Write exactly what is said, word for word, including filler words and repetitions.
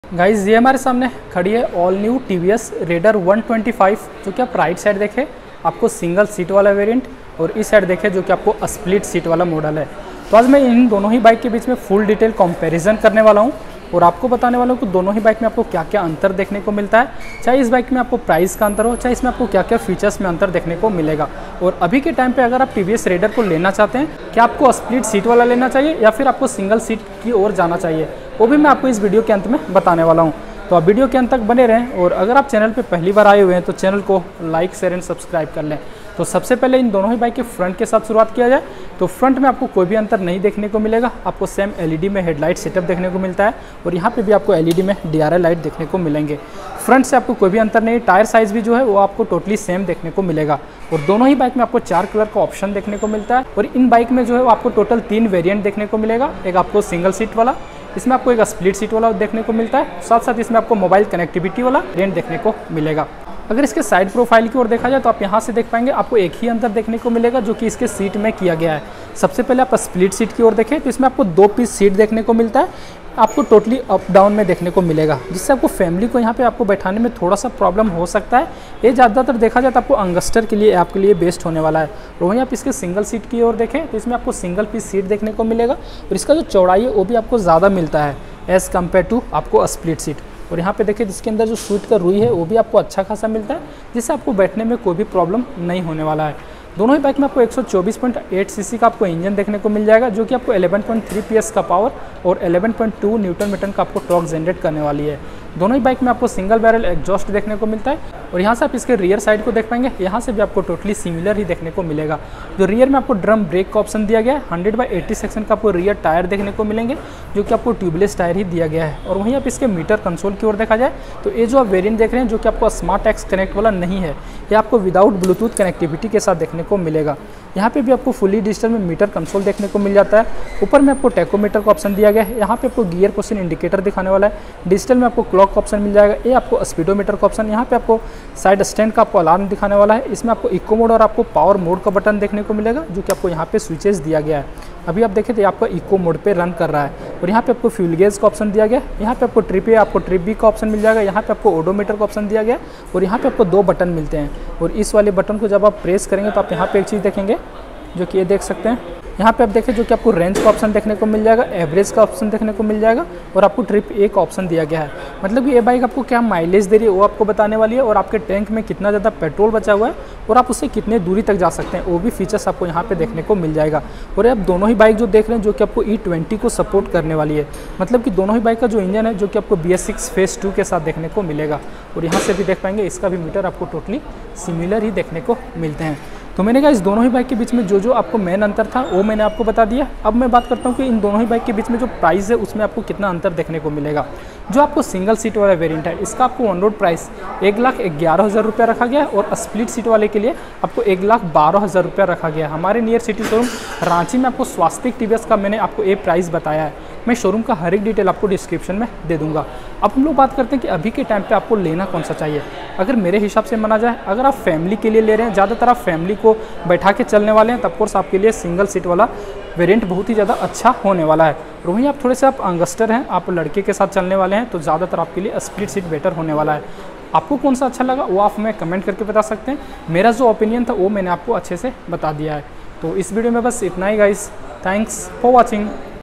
Guys ये हमारे सामने खड़ी है all new T V S Raider one twenty five, जो कि आप राइट साइड देखें आपको सिंगल सीट वाला वेरिएंट और इस साइड देखें जो कि आपको स्प्लिट सीट वाला मॉडल है। तो आज मैं इन दोनों ही बाइक के बीच में फुल डिटेल कंपैरिजन करने वाला हूं और आपको बताने वाला हूं कि दोनों ही बाइक में आपको क्या क्या अंतर देखने को मिलता है, चाहे इस बाइक में आपको प्राइस का अंतर हो, चाहे इसमें आपको क्या क्या फीचर्स में अंतर देखने को मिलेगा। और अभी के टाइम पे अगर आप टी वी एस रेडर को लेना चाहते हैं, क्या आपको स्प्लिट सीट वाला लेना चाहिए या फिर आपको सिंगल सीट की ओर जाना चाहिए, वो भी मैं आपको इस वीडियो के अंत में बताने वाला हूँ। तो आप वीडियो के अंत तक बने रहें और अगर आप चैनल पे पहली बार आए हुए हैं तो चैनल को लाइक शेयर एंड सब्सक्राइब कर लें। तो सबसे पहले इन दोनों ही बाइक के फ्रंट के साथ शुरुआत किया जाए तो फ्रंट में आपको कोई भी अंतर नहीं देखने को मिलेगा। आपको सेम एल ई डी में हेडलाइट सेटअप देखने को मिलता है और यहाँ पे भी आपको एल ई डी में डी आर एल लाइट देखने को मिलेंगे। फ्रंट से आपको कोई भी अंतर नहीं, टायर साइज़ भी जो है वो आपको टोटली सेम देखने को मिलेगा। और दोनों ही बाइक में आपको चार कलर का ऑप्शन देखने को मिलता है और इन बाइक में जो है वो आपको टोटल तीन वेरिएंट देखने को मिलेगा। एक आपको सिंगल सीट वाला, इसमें आपको एक स्प्लिट सीट वाला देखने को मिलता है, साथ साथ इसमें आपको मोबाइल कनेक्टिविटी वाला वेरिएंट देखने को मिलेगा। अगर इसके साइड प्रोफाइल की ओर देखा जाए तो आप यहाँ से देख पाएंगे आपको एक ही अंतर देखने को मिलेगा जो कि इसके सीट में किया गया है। सबसे पहले आप स्प्लिट सीट की ओर देखें तो इसमें आपको दो पीस सीट देखने को मिलता है, आपको टोटली अप डाउन में देखने को मिलेगा, जिससे आपको फैमिली को यहाँ पे आपको बैठाने में थोड़ा सा प्रॉब्लम हो सकता है। ये ज़्यादातर देखा जाए तो आपको यंगस्टर के लिए आपके लिए बेस्ट होने वाला है। और वहीं आप इसके सिंगल सीट की ओर देखें तो इसमें आपको सिंगल पीस सीट देखने को मिलेगा और इसका जो चौड़ाई है वो भी आपको ज़्यादा मिलता है एज़ कम्पेयर टू आपको स्प्लिट सीट। और यहाँ पे देखिए इसके अंदर जो सीट का रुई है वो भी आपको अच्छा खासा मिलता है, जिससे आपको बैठने में कोई भी प्रॉब्लम नहीं होने वाला है। दोनों ही बाइक में आपको एक सौ चौबीस पॉइंट आठ सीसी का आपको इंजन देखने को मिल जाएगा, जो कि आपको ग्यारह पॉइंट तीन पी एस का पावर और ग्यारह पॉइंट दो न्यूटन मीटर का आपको टॉर्क जनरेट करने वाली है। दोनों ही बाइक में आपको सिंगल बैरल एग्जॉस्ट देखने को मिलता है और यहाँ से आप इसके रियर साइड को देख पाएंगे, यहाँ से भी आपको टोटली सिमिलर ही देखने को मिलेगा। जो रियर में आपको ड्रम ब्रेक का ऑप्शन दिया गया है, हंड्रेड बाई एट्टी सेक्शन का आपको रियर टायर देखने को मिलेंगे, जो कि आपको ट्यूबलेस टायर ही दिया गया है। और वहीं आप इसके मीटर कंसोल की ओर देखा जाए तो ये जो आप वेरिएंट देख रहे हैं जो कि आपको स्मार्ट एक्स कनेक्ट वाला नहीं है, ये आपको विदाउट ब्लूटूथ कनेक्टिविटी के साथ देखने को मिलेगा। यहाँ पे भी आपको फुली डिजिटल में मीटर कंसोल देखने को मिल जाता है। ऊपर में आपको टैकोमीटर का ऑप्शन दिया गया है, यहाँ पे आपको गियर पोजीशन इंडिकेटर दिखाने वाला है। डिजिटल में आपको क्लॉक का ऑप्शन मिल जाएगा, ये आपको स्पीडोमीटर का ऑप्शन, यहाँ पे आपको साइड स्टैंड का आपको अलार्म दिखाने वाला है। इसमें आपको इको मोड और आपको पावर मोड का बटन देखने को मिलेगा, जो कि आपको यहाँ पे स्विचेस दिया गया है। अभी आप देखें तो आपका इको मोड पे रन कर रहा है। और यहाँ पे आपको फ्यूल गेज का ऑप्शन दिया गया है, यहाँ पे आपको ट्रिप ए आपको ट्रिप बी का ऑप्शन मिल जाएगा, यहाँ पे आपको ओडोमीटर का ऑप्शन दिया गया है और यहाँ पे आपको दो बटन मिलते हैं। और इस वाले बटन को जब आप प्रेस करेंगे तो आप यहाँ पे एक चीज़ देखेंगे जो कि ये देख सकते हैं, यहाँ पे आप देखें जो कि आपको रेंज का ऑप्शन देखने को मिल जाएगा, एवरेज का ऑप्शन देखने को मिल जाएगा और आपको ट्रिप ए का ऑप्शन दिया गया है। मतलब कि ये बाइक आपको क्या माइलेज दे रही है वो आपको बताने वाली है और आपके टैंक में कितना ज़्यादा पेट्रोल बचा हुआ है और आप उससे कितने दूरी तक जा सकते हैं, वो भी फीचर्स आपको यहाँ पे देखने को मिल जाएगा। और आप दोनों ही बाइक जो देख रहे हैं जो कि आपको ई ट्वेंटी को सपोर्ट करने वाली है, मतलब कि दोनों ही बाइक का जो इंजन है जो कि आपको B S six phase two के साथ देखने को मिलेगा। और यहाँ से भी देख पाएंगे इसका भी मीटर आपको टोटली सिमिलर ही देखने को मिलते हैं। तो मैंने कहा इस दोनों ही बाइक के बीच में जो जो आपको मेन अंतर था वो मैंने आपको बता दिया। अब मैं बात करता हूँ कि इन दोनों ही बाइक के बीच में जो प्राइस है उसमें आपको कितना अंतर देखने को मिलेगा। जो आपको सिंगल सीट वाला वेरिएंट है इसका आपको ऑन रोड प्राइस एक लाख ग्यारह हज़ार रुपया रखा गया है और स्प्लिट सीट वाले के लिए आपको एक लाख बारह हज़ार रुपया रखा गया है। हमारे नियर सिटी शोरूम रांची में आपको स्वास्तिक टी वी एस का मैंने आपको ये प्राइस बताया है। मैं शोरूम का हर एक डिटेल आपको डिस्क्रिप्शन में दे दूंगा। अब हम लोग बात करते हैं कि अभी के टाइम पे आपको लेना कौन सा चाहिए। अगर मेरे हिसाब से माना जाए, अगर आप फैमिली के लिए ले रहे हैं, ज़्यादातर आप फैमिली को बैठा के चलने वाले हैं, तब कोर्स आपके लिए सिंगल सीट वाला वेरिएंट बहुत ही ज़्यादा अच्छा होने वाला है। और वहीं आप थोड़े से आप यंगस्टर हैं, आप लड़के के साथ चलने वाले हैं, तो ज़्यादातर आपके लिए स्प्लिट सीट बेटर होने वाला है। आपको कौन सा अच्छा लगा वो आप हमें कमेंट करके बता सकते हैं। मेरा जो ओपिनियन था वो मैंने आपको अच्छे से बता दिया है। तो इस वीडियो में बस इतना ही गाइस, थैंक्स फॉर वॉचिंग।